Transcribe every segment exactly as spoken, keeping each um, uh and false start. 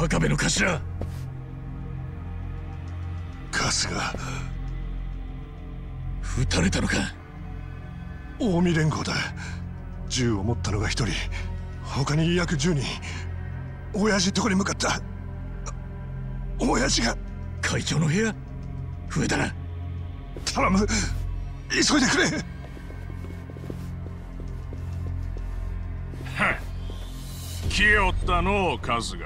墓部の頭。 春日。 撃たれたのか。 近江連合だ。銃を持ったのが一人、他に約じゅうにん。親父とこに向かった。親父が。 会長の部屋増えたな。 頼む、急いでくれ。 はっ、来よったのう春日。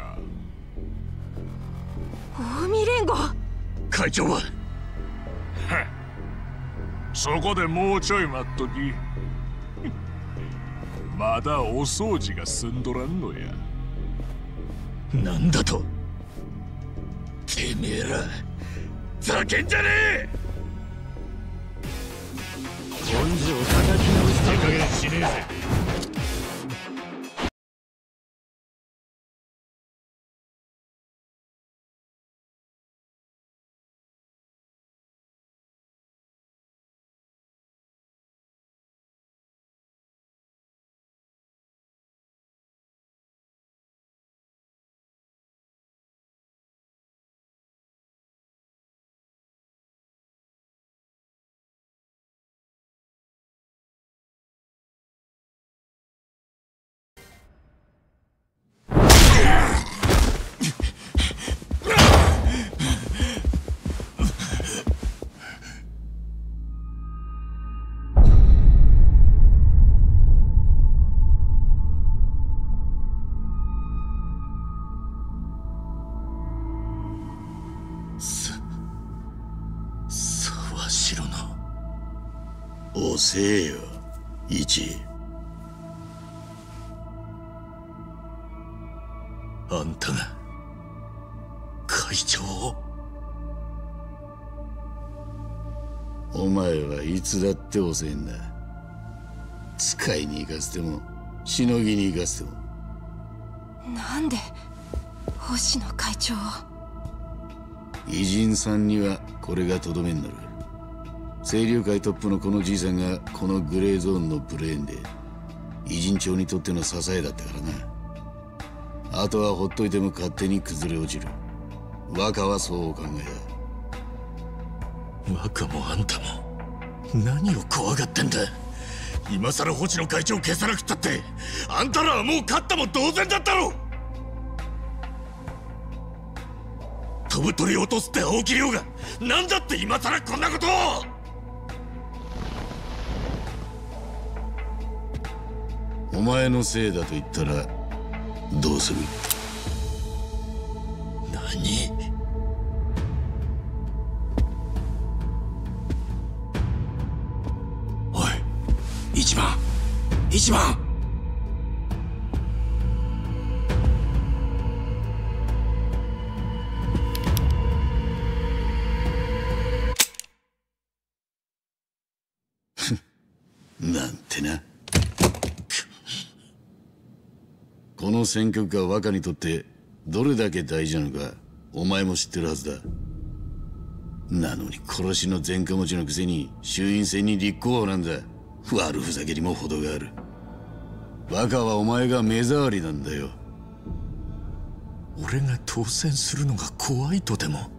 近江連合。 会長は。はっ、 そこでもうちょい待っとき。まだお掃除が済んどらんのや。 なんだと。てめえらざけんじゃねえ。 根性叩き直した手加減しねえぜ。 遅えよ、一。 あんたが会長を。 お前はいつだって遅えんだ。使いに行かせてもしのぎに行かせても。 なんで星野会長を。 偉人さんにはこれがとどめになる。清流会トップのこのじいさんがこのグレーゾーンのブレーンで偉人町にとっての支えだったからな。あとはほっといても勝手に崩れ落ちる。若はそうお考えだ。若もあんたも何を怖がってんだ。今さら星野会長を消さなくったってあんたらはもう勝ったも同然だったろ。飛ぶ鳥を落とすって青木亮が何だって今さらこんなことを。 お前のせいだと言ったらどうする。 何。おい、一番一番。 なんてな。この選挙区が若にとってどれだけ大事なのかお前も知ってるはずだ。なのに殺しの前科持ちのくせに衆院選に立候補なんだ。悪ふざけにも程がある。若はお前が目障りなんだよ。 俺が当選するのが怖いとでも。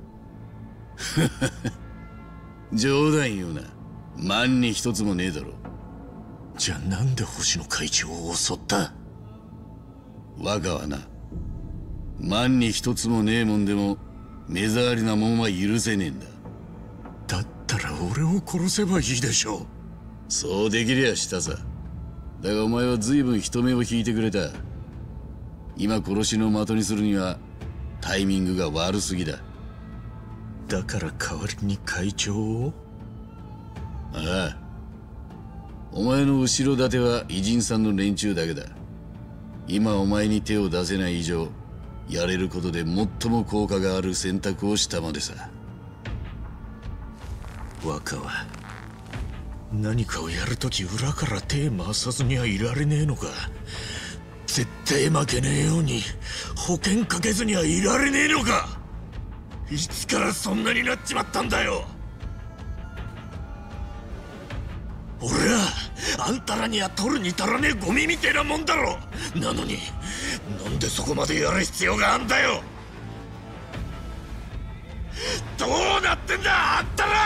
冗談言うな。万に一つもねえだろ。 じゃあなんで星野会長を襲った。 若はな、万に一つもねえもんでも目障りなもんは許せねえんだ。 だったら俺を殺せばいいでしょう。 そうできりゃしたさ。だがお前は随分人目を引いてくれた。今殺しの的にするにはタイミングが悪すぎだ。 だから代わりに会長を。 ああ、お前の後ろ盾は偉人さんの連中だけだ。今お前に手を出せない以上、やれることで最も効果がある選択をしたまでさ。 若は何かをやるとき裏から手回さずにはいられねえのか。絶対負けねえように保険かけずにはいられねえのか。いつからそんなになっちまったんだよ。俺はあんたらには取るに足らねえゴミみてえなもんだろ。なのになんでそこまでやる必要があんだよ。 どうなってんだあったら。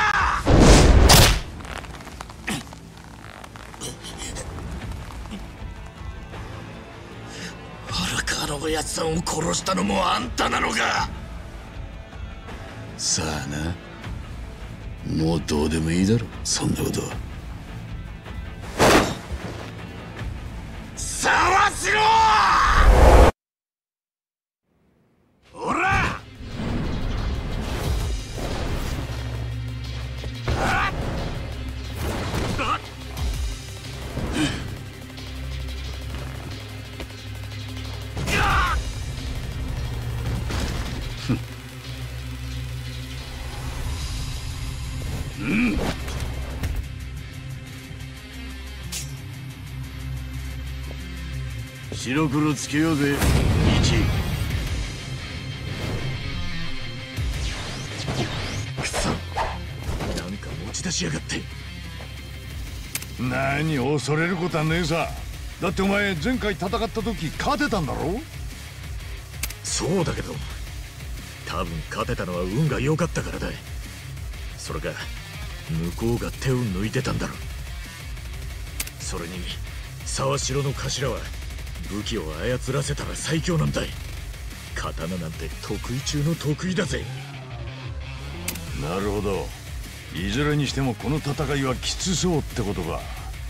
荒川のおやつさんを殺したのもあんたなのか。 さあな、もうどうでもいいだろそんなこと。 さわしろおら。あっ白黒つけようぜ。一くそ、なんか持ち出しやがって。 何恐れることはねえさ。だってお前前回戦った時勝てたんだろ。 そうだけど多分勝てたのは運が良かったからだ。それが向こうが手を抜いてたんだろ。それに沢城の頭は武器を操らせたら最強なんだ。刀なんて得意中の得意だぜ。 なるほど。いずれにしてもこの戦いはきつそうってことか。 なあ、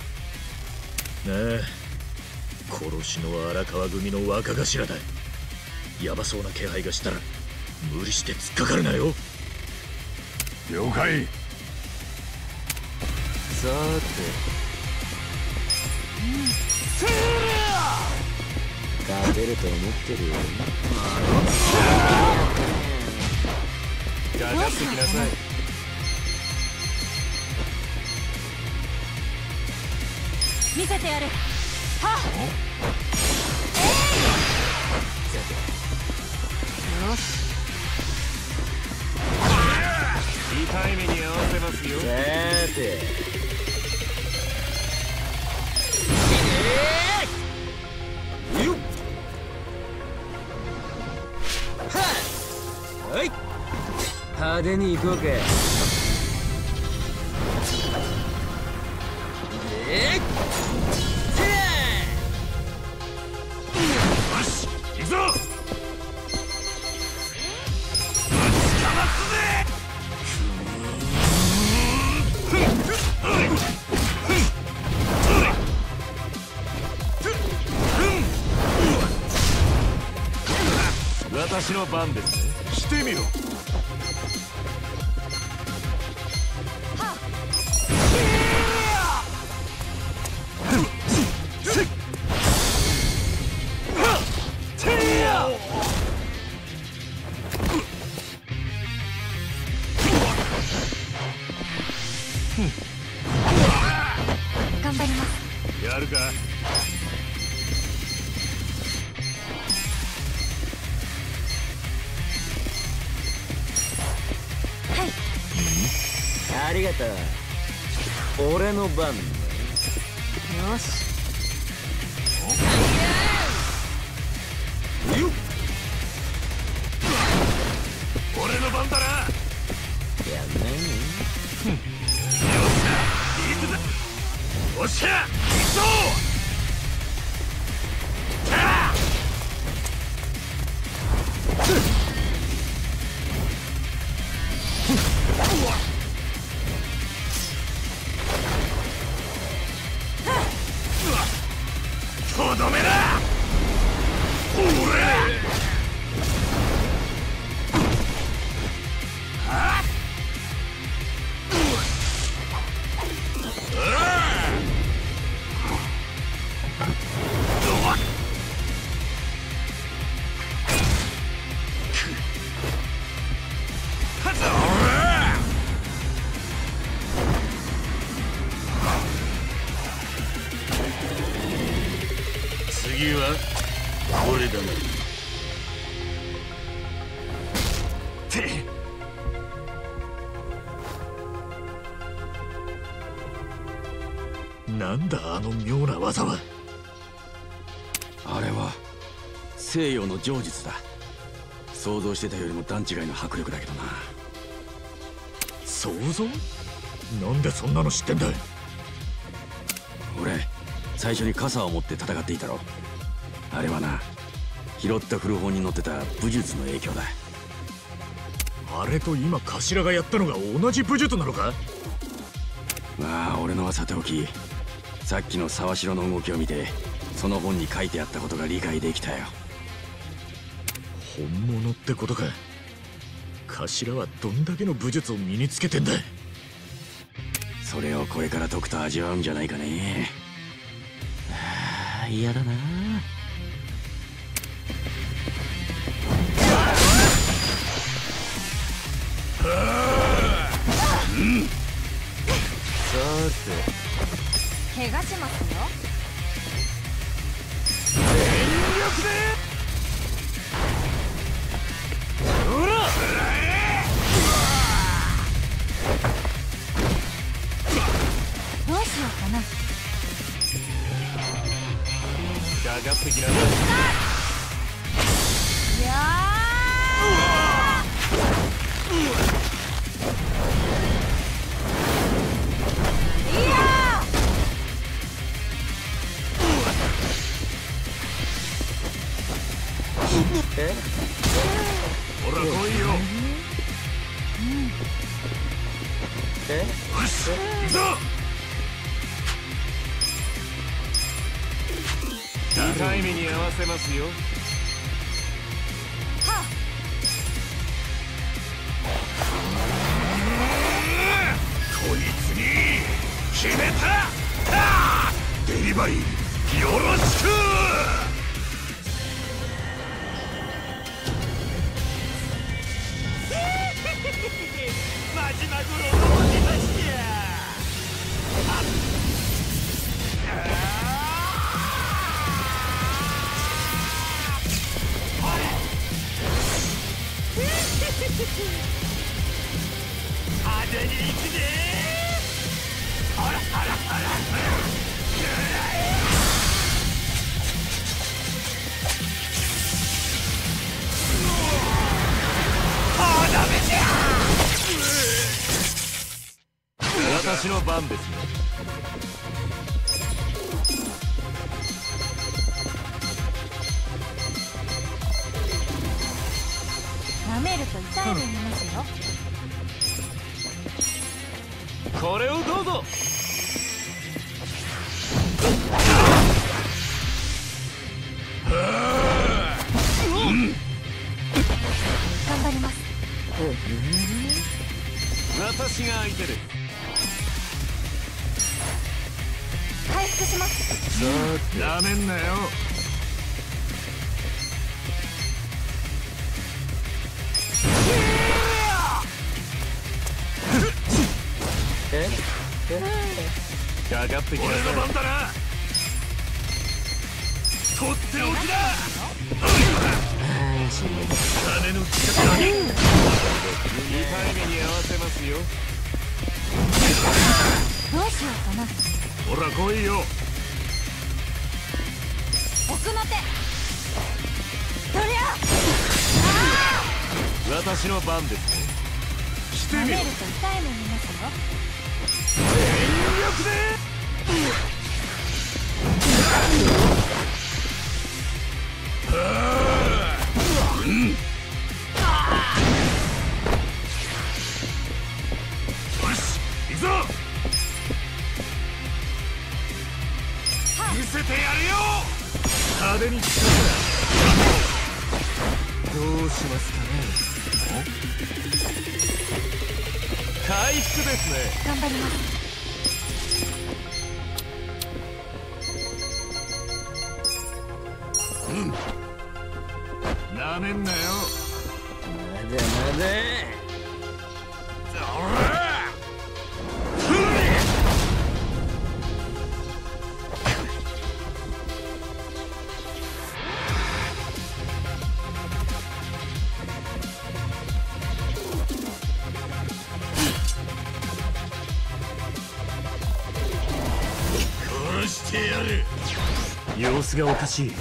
殺しの荒川組の若頭だ。ヤバそうな気配がしたら無理して突っかかるなよ。 了解。 さーて、勝てると思ってるよ。 かかってきなさい。 見せてやる。はっ、よし、 痛い目に合わせますよ。さーて、はい、派手に行こうか。えっ、 よし、行くぞ。 私の番ですね。 してみろ。 頑張ります。 やるか。 ありがとう。俺の番。よし。 俺の番だな。 やんないね。 おっしゃ、行くぞ。とどめだ。俺次はこれだな。てなんだあの妙な技は。 あれは西洋の常術だ。想像してたよりも段違いの迫力だけどな。 想像？なんでそんなの知ってんだ？ 俺最初に傘を持って戦っていたろ。あれはな、拾った古本に載ってた武術の影響だ。 あれと今頭がやったのが同じ武術なのか？ まあ俺のはさておき、さっきの沢城の動きを見てその本に書いてあったことが理解できたよ。 本物ってことか。頭はどんだけの武術を身につけてんだ？ それをこれから解くと味わうんじゃないかね。ああ、嫌だな。うん、さて怪我しますよ。 全力でほらどうしようかな。 かかってきなさい。 いやーいやーえほら来いよ。 えよし行くぞ。 痛い目に合わせますよ。 こいつに決めた。デリバリーよろしく。マジマグロの出ましや。派手に行くぜ。ほらほらほらほら。ああダメじゃ。 私の番ですね。 舐めると痛い目見ますよ。 これをどうぞ。 頑張ります。 私が相手です。 回復します。 なめんなよ。 えかかってきなさい。 俺の番だな。とっておきだ。金の力だけ。 痛い目に合わせますよ。 どうしようかな。 ほら来いよ。 奥の手。そりゃ私の番ですね。 舐めると痛い目見ますよ。 全力で。うん。よし行くぞ。見せてやるよ。派手に来た。どうしますかね。 回復ですね。 頑張ります。 なめんなよ。 まだまだ。 殺してやる。 様子がおかしい。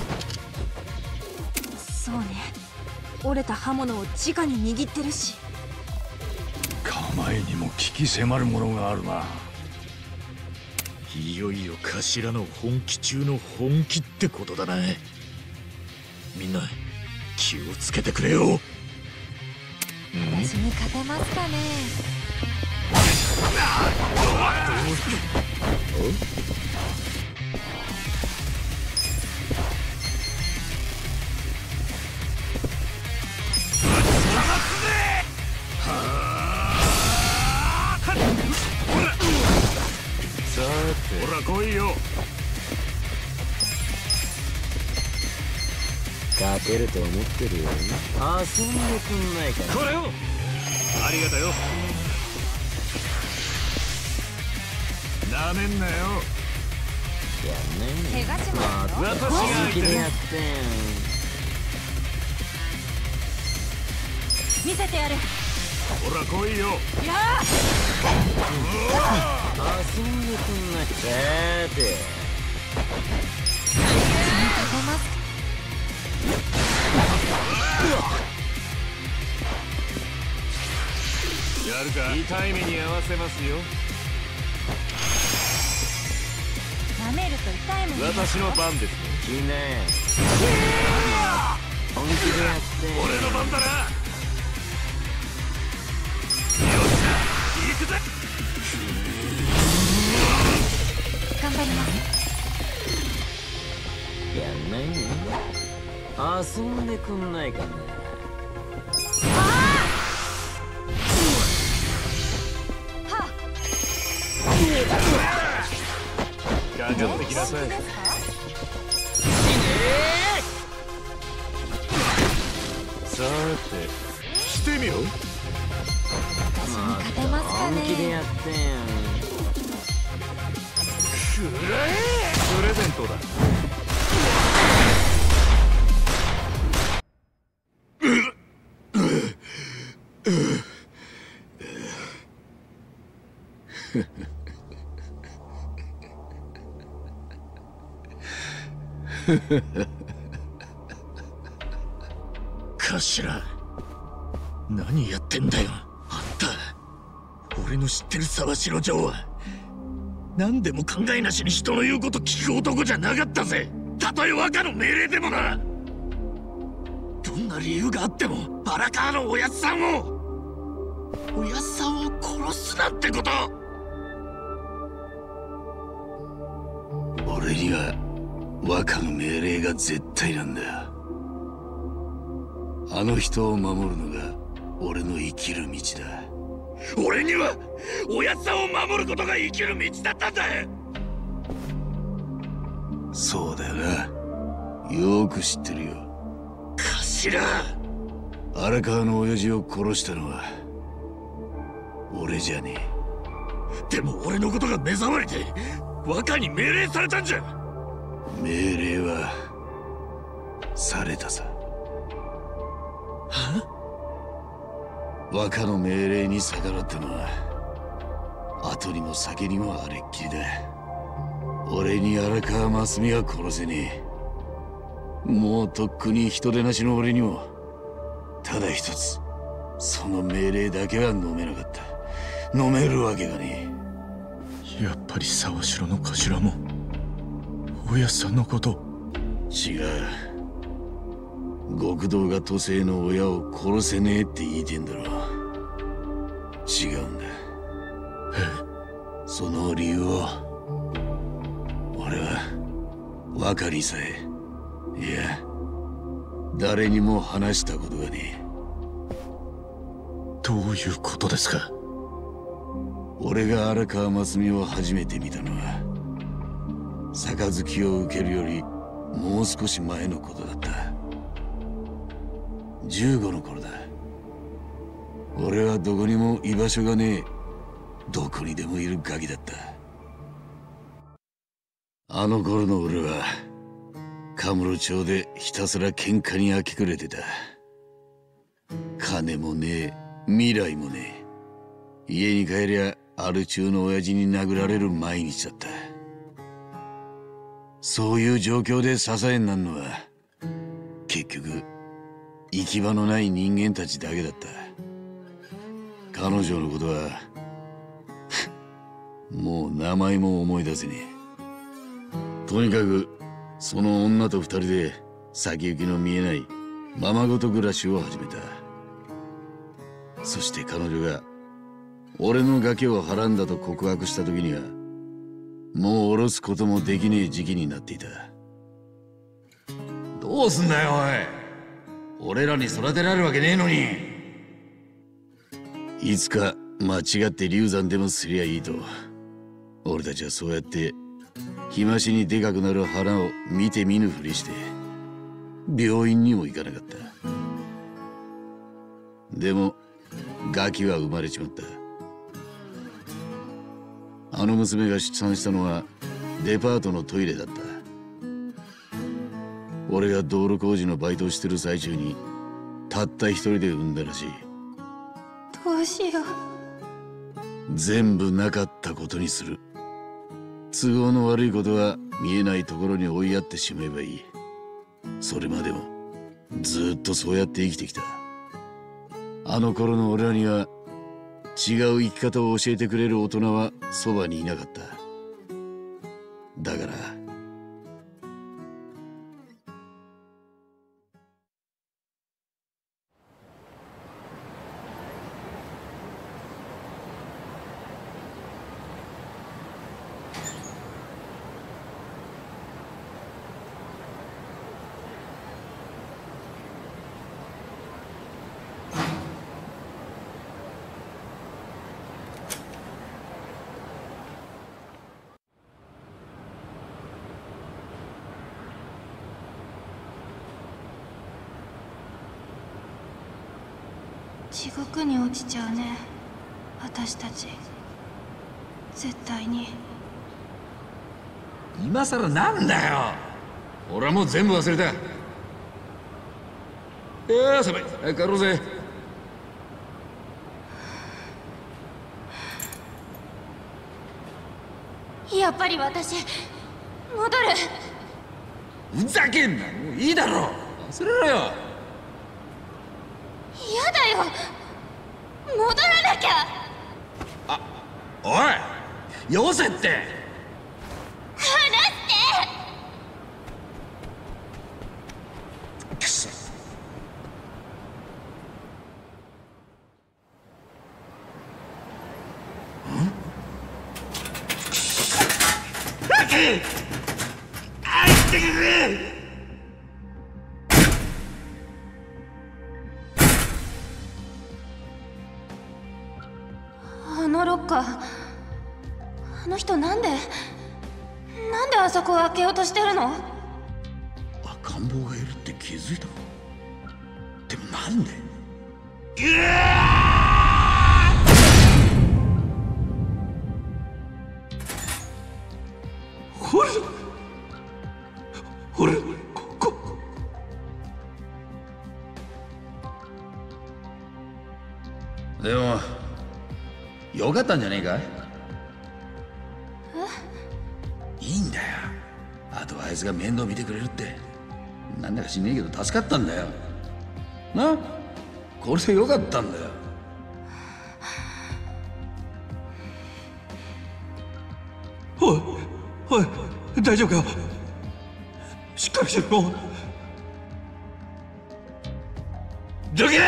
そうね。折れた刃物を直に握ってるし。 構前にも危機迫るものがあるな。 いよいよ頭の本気中の本気ってことだな。みんな気をつけてくれよ。 私に勝てますかね。 ほら来いよ。 勝てると思ってるよ。遊んでくんないかな。 これをありがとよ。なめんなよ。 やんないね。 怪我しますよ。 私が相手でやっに。 てん。 見せてやる。 ほら来いよ。 いや遊んでくんない。さーて勝てます。 やるか。痛い目に合わせますよ。 舐めると痛いもん。 私の番ですね。 来なよ。本気でやってん。 俺の番だな。よっしゃ行くぜ。 頑張ります。 やんないね。遊んでくんないかな。 かかってきなさい。さてしてみよう。 私に勝てますか本気でやね。 ってん。 くらえ。プレゼントだ。 頭、何やってんだよあんた。俺の知ってる沢城城は何でも考えなしに人の言うこと聞く男じゃなかったぜ。たとえ若の命令でもな。どんな理由があっても荒川のおやつさんをおやつさんを殺すなんてこと。 俺には若の命令が絶対なんだよ。あの人を守るのが俺の生きる道だ。 俺にはおやつさんを守ることが生きる道だったんだ。 そうだよな。よーく知ってるよ。 頭、 荒川の親父を殺したのは俺じゃねでも俺のことが目障りで若に命令されたんじゃ。 え。命令はされたさ。 は若の命令に逆らったのは後にも先にもあれっきりだ。俺に荒川真澄は殺せねえ。もうとっくに人手なしの俺にもただ一つその命令だけは飲めなかった。飲めるわけがねやっぱり沢城の頭もおやっさんのこと。 え。違う。極道が都政の親を殺せねえって言いてんだろ。違うんだ。 えその理由を俺は若にさえいや誰にも話したことがねえ。 どういうことですか。 俺が荒川真澄を初めて見たのは杯を受けるよりもう少し前のことだった。じゅうごの頃だ。俺はどこにも居場所がねえどこにでもいるガキだった。あの頃の俺はカムロ町でひたすら喧嘩に明け暮れてた。金もねえ未来もねえ。家に帰りゃアル中の親父に殴られる毎日だった。そういう状況で支えになるのは結局行き場のない人間たちだけだった。 彼女のことはもう名前も思い出せねえ。とにかくその女と二人で先行きの見えないままごと暮らしを始めた。そして彼女が俺のガキをはらんだと告白した時にはもう下ろすこともできねえ時期になっていた。どうすんだよおい、俺らに育てられるわけねえのに。いつか間違って流産でもすりゃいいと俺たちはそうやって日増しにでかくなる花を見て見ぬふりして病院にも行かなかった。でもガキは生まれちまった。あの娘が出産したのはデパートのトイレだった。俺が道路工事のバイトをしてる最中にたった一人で産んだらしい。 どうしよう。 全部なかったことにする。都合の悪いことは見えないところに追いやってしまえばいい。それまでもずっとそうやって生きてきた。あの頃の俺らには違う生き方を教えてくれる大人はそばにいなかった。だから地獄に落ちちゃうね、私たち。絶対に。 今さらなんだよ。俺はもう全部忘れた。いやー寒い、早く帰ろうぜ。 やっぱり私戻る。 ふざけんな、もういいだろ。忘れろよ。 嫌だよ、戻らなきゃ。 あ、おい、よせって。 離してくそ。 あいってくれ。 あのロッカー、あの人なんでなんであそこを開けようとしてるの？ 赤ん坊がいるって気づいた。でもなんで？ ほれほれ、ここ。 でもよかったんじゃねえか。いいんだよ。あとはあいつが面倒見てくれるって。なんだか知んねえけど助かったんだよな。これでよかったんだよ。 おいおい、大丈夫か。しっかりしろ。どけー。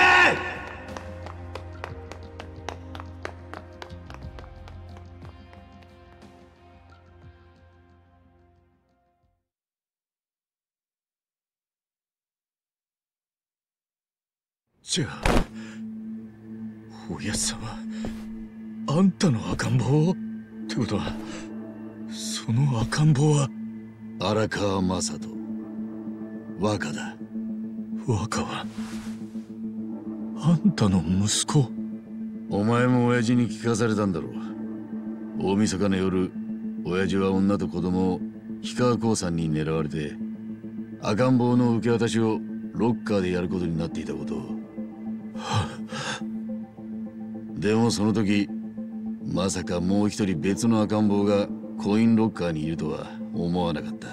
じゃあおやつさんはあんたの赤ん坊ってことは、その赤ん坊は荒川雅人、若だ。 若はあんたの息子？ お前も親父に聞かされたんだろう。大晦日の夜、親父は女と子供を氷川興産に狙われて赤ん坊の受け渡しをロッカーでやることになっていたことを。でもその時まさかもう一人別の赤ん坊がコインロッカーにいるとは思わなかった。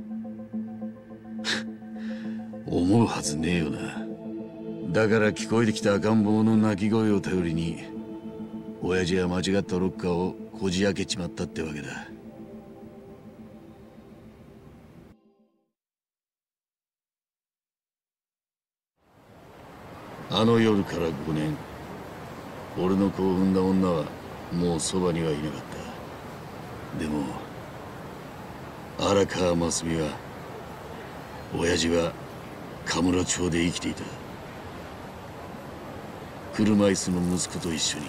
思うはずねえよな。だから聞こえてきた赤ん坊の泣き声を頼りに親父は間違ったロッカーをこじ開けちまったってわけだ。あの夜からごねん、俺の子を産んだ女はもうそばにはいなかった。でも荒川真澄は、親父はカムロ町で生きていた。車椅子の息子と一緒に。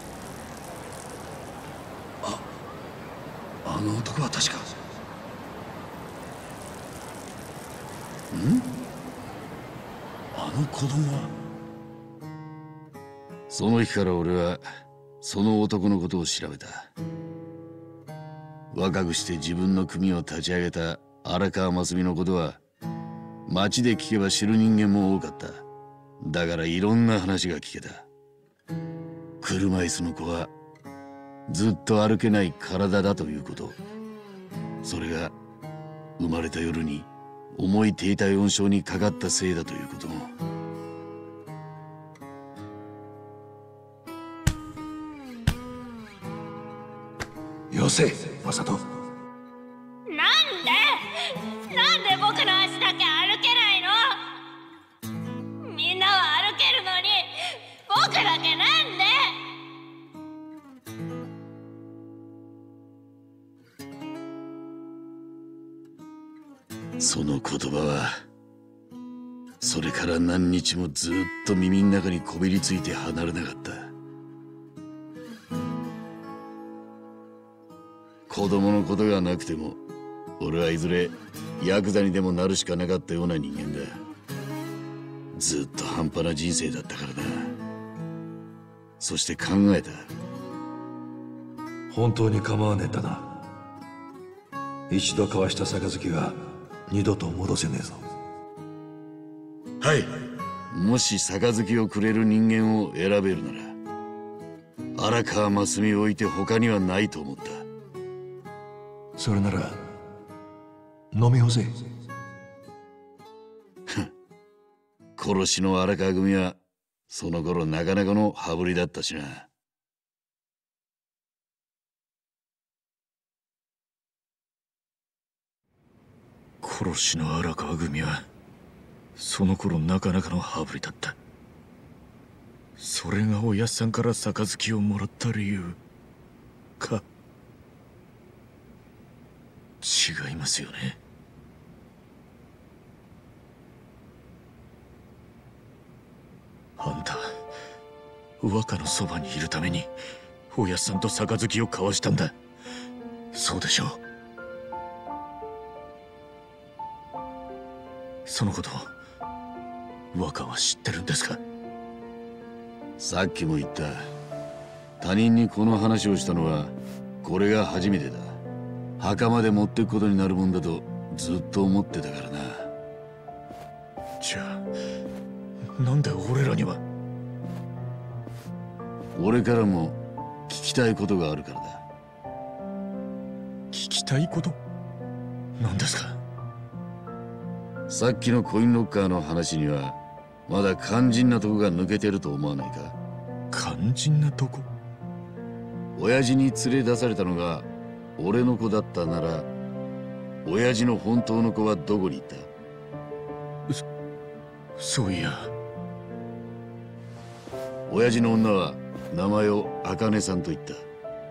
あ、あの男は確か。ん？あの子供は。その日から俺はその男のことを調べた。若くして自分の組を立ち上げた荒川真澄のことは町で聞けば知る人間も多かった。だからいろんな話が聞けた。車椅子の子はずっと歩けない体だということ、それが生まれた夜に重い低体温症にかかったせいだということも。 よせ、マサト。 なんでなんで僕の足だけ歩けないの？みんなは歩けるのに僕だけなんで？その言葉はそれから何日もずっと耳の中にこびりついて離れなかった。子供のことがなくても俺はいずれヤクザにでもなるしかなかったような人間だ。ずっと半端な人生だったからな。そして考えた。 本当に構わねえんだな。一度交わした杯は二度と戻せねえぞ。 はい。もし杯をくれる人間を選べるなら荒川真澄を置いて他にはないと思った。 それなら飲み干せ。 殺しの荒川組はその頃なかなかの羽振りだったしな。 殺しの荒川組はその頃なかなかの羽振りだった。それがおやっさんから杯をもらった理由か。違いますよね。あんた若のそばにいるためにおやっさんと杯を交わしたんだ。そうでしょう。そのこと若は知ってるんですか？ さっきも言った。他人にこの話をしたのはこれが初めてだ。墓まで持ってくことになるもんだとずっと思ってたからな。 じゃあなんで俺らには？ 俺からも聞きたいことがあるからだ。 聞きたいこと？何ですか？ さっきのコインロッカーの話にはまだ肝心なとこが抜けてると思わないか？ 肝心なとこ？ 親父に連れ出されたのが俺の子だったなら、親父の本当の子はどこに行った？ そ、そういや。 親父の女は名前を茜さんと言った。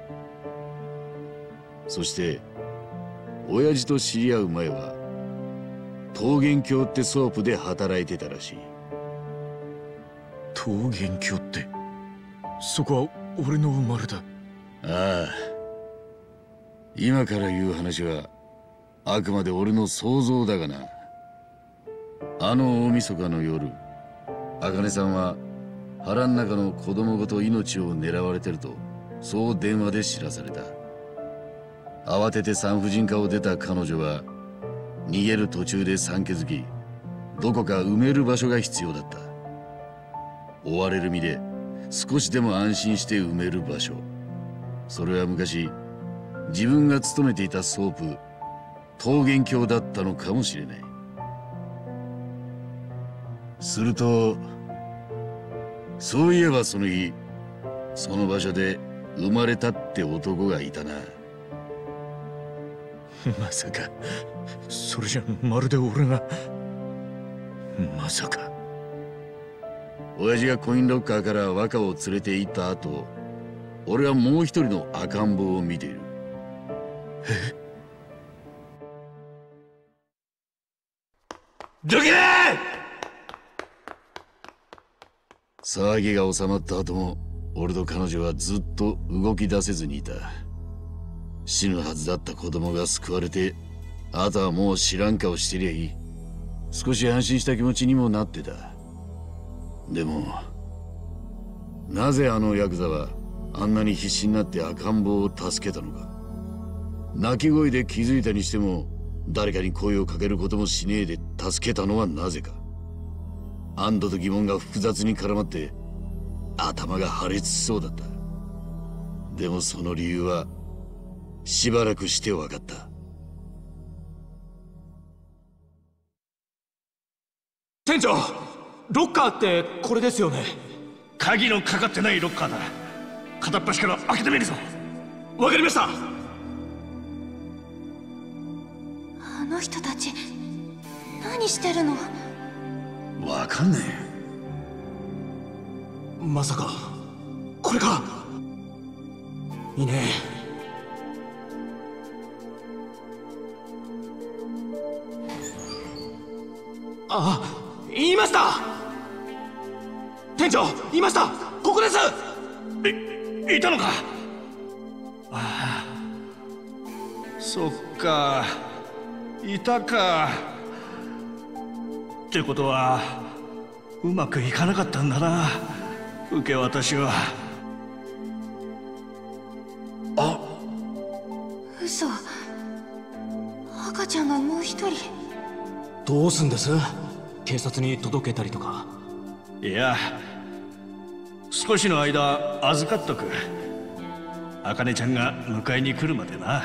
そして親父と知り合う前は桃源郷ってソープで働いてたらしい。 桃源郷って、そこは俺の生まれだ。 ああ、今から言う話はあくまで俺の想像だがな。あの大晦日の夜、茜さんは腹ん中の子供ごと命を狙われてるとそう電話で知らされた。慌てて産婦人科を出た彼女は逃げる途中で産気づき、どこか埋める場所が必要だった。追われる身で少しでも安心して埋める場所、それは昔自分が勤めていたソープ桃源郷だったのかもしれない。するとそういえばその日、その場所で生まれたって男がいたな。 まさかそれじゃまるで俺が。まさか親父がコインロッカーから若を連れて行った後、俺はもう一人の赤ん坊を見ている。 え？ どけ！ 騒ぎが収まった後も俺と彼女はずっと動き出せずにいた。死ぬはずだった子供が救われて、あとはもう知らん顔してりゃいい。少し安心した気持ちにもなってた。でもなぜあのヤクザはあんなに必死になって赤ん坊を助けたのか。泣き声で気づいたにしても誰かに声をかけることもしねえで助けたのはなぜか。安堵と疑問が複雑に絡まって頭が破裂しそうだった。でもその理由はしばらくして分かった。 店長、ロッカーってこれですよね。 鍵のかかってないロッカーだ。片っ端から開けてみるぞ。わかりました。 あの人たち何してるの？ わかんねえ。まさかこれか。いいね。ああ、言いました。店長、言いました。ここです。 い、いたのか。ああ、そっか、いたか。ってことはうまくいかなかったんだな、受け渡しは。あ、 嘘。赤ちゃんがもう一人。 どうすんです？警察に届けたりとか。 いや、少しの間預かっとく。茜ちゃんが迎えに来るまでな。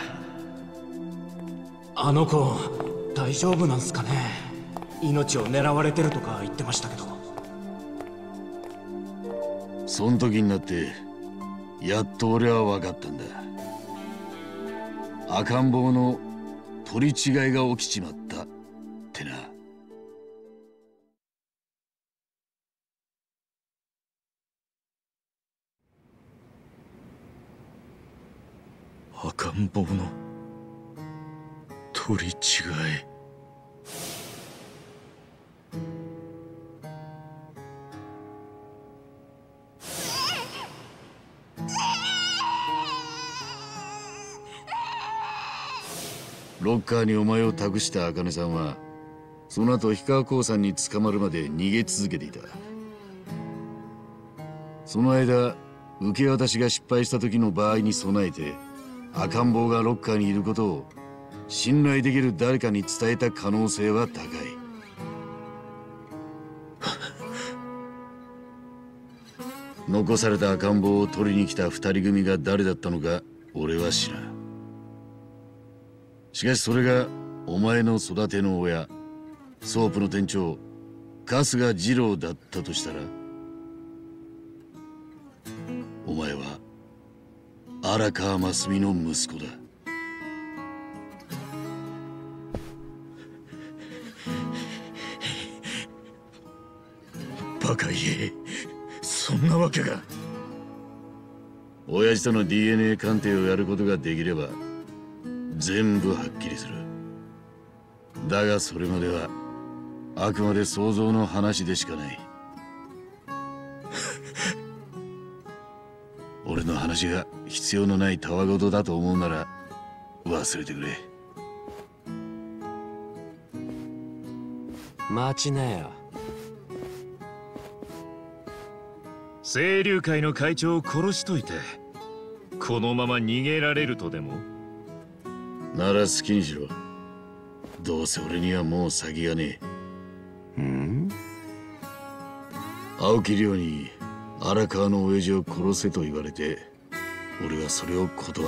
あの子大丈夫なんすかね。命を狙われてるとか言ってましたけど。 そん時になってやっと俺は分かったんだ。赤ん坊の取り違いが起きちまったってな。 赤ん坊の取り違い。 ロッカーにお前を託した茜さんはその後氷川興産に捕まるまで逃げ続けていた。その間受け渡しが失敗した時の場合に備えて赤ん坊がロッカーにいることを信頼できる誰かに伝えた可能性は高い。残された赤ん坊を取りに来た二人組が誰だったのか俺は知らん。しかしそれがお前の育ての親、ソープの店長春日二郎だったとしたら、お前は荒川真澄の息子だ。 バカ言え、そんなわけが。 親父との ディーエヌエー 鑑定をやることができれば全部はっきりする。だがそれまではあくまで想像の話でしかない。俺の話が必要のないたわごとだと思うなら忘れてくれ。 待ちなよ。 清流会の会長を殺しといてこのまま逃げられるとでも？ なら好きにしろ。どうせ俺にはもう先がねえ。ん？青木亮に荒川の親父を殺せと言われて俺はそれを断った。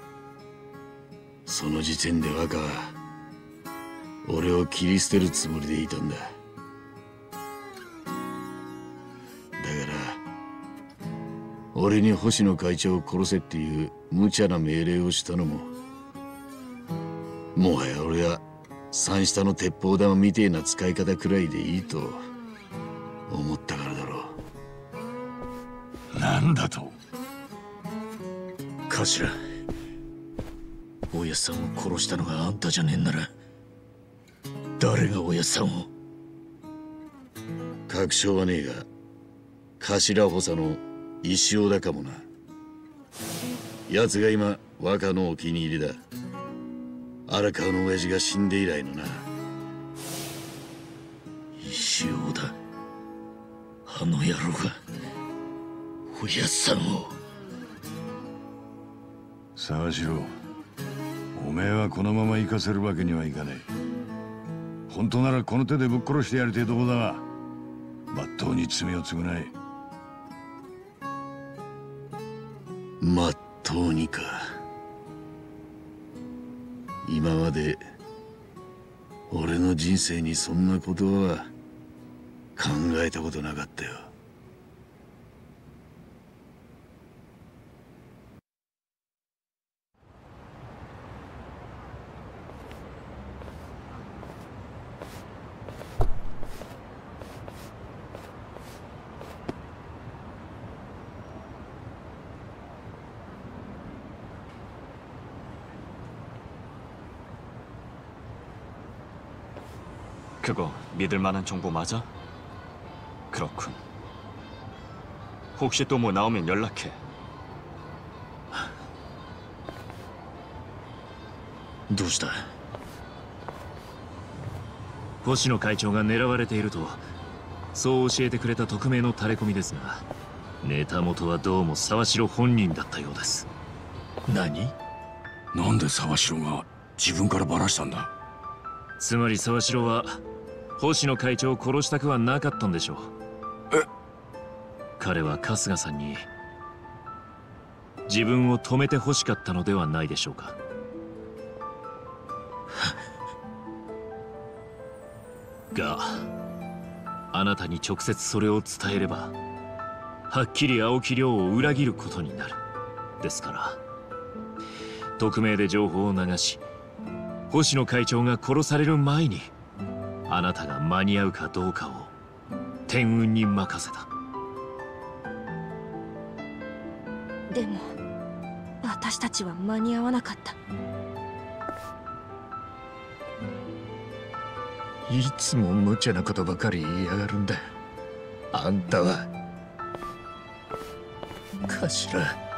その時点で若は俺を切り捨てるつもりでいたんだ。だから俺に星野会長を殺せっていう無茶な命令をしたのも、もはや俺は三下の鉄砲玉みてえな使い方くらいでいいと思ったからだろう。なんだと？ 頭、おやっさんを殺したのがあんたじゃねえんなら、誰がおやっさんを？ 確証はねえが、頭補佐の石尾だかもな。奴が今若のお気に入りだ。荒川の親父が死んで以来のな。 石尾だ。あの野郎がおやっさんを。 沢城、おめえはこのまま行かせるわけにはいかねえ。本当ならこの手でぶっ殺してやりてえとこだが、まっとうに罪を償え。 まっとうにか。今まで俺の人生にそんなことは考えたことなかったよ。 그거 믿을 만한 정보 맞아? 그렇군. 혹시 또 뭐 나오면 연락해. どうした？ 星野会長が狙われていると、そう教えてくれた匿名のタレコミですが、ネタ元はどうも沢城本人だったようです。 何？ なんで沢城が自分からバラしたんだ？ つまり沢城は星野会長を殺したくはなかったんでしょう。 え？ 彼は春日さんに自分を止めて欲しかったのではないでしょうか。が、あなたに直接それを伝えれば、はっきり青木亮を裏切ることになる。ですから、匿名で情報を流し、星野会長が殺される前に、あなたが間に合うかどうかを天運に任せた。 でも、私たちは間に合わなかった。 いつも無茶なことばかり言いやがるんだ。あんたは。頭。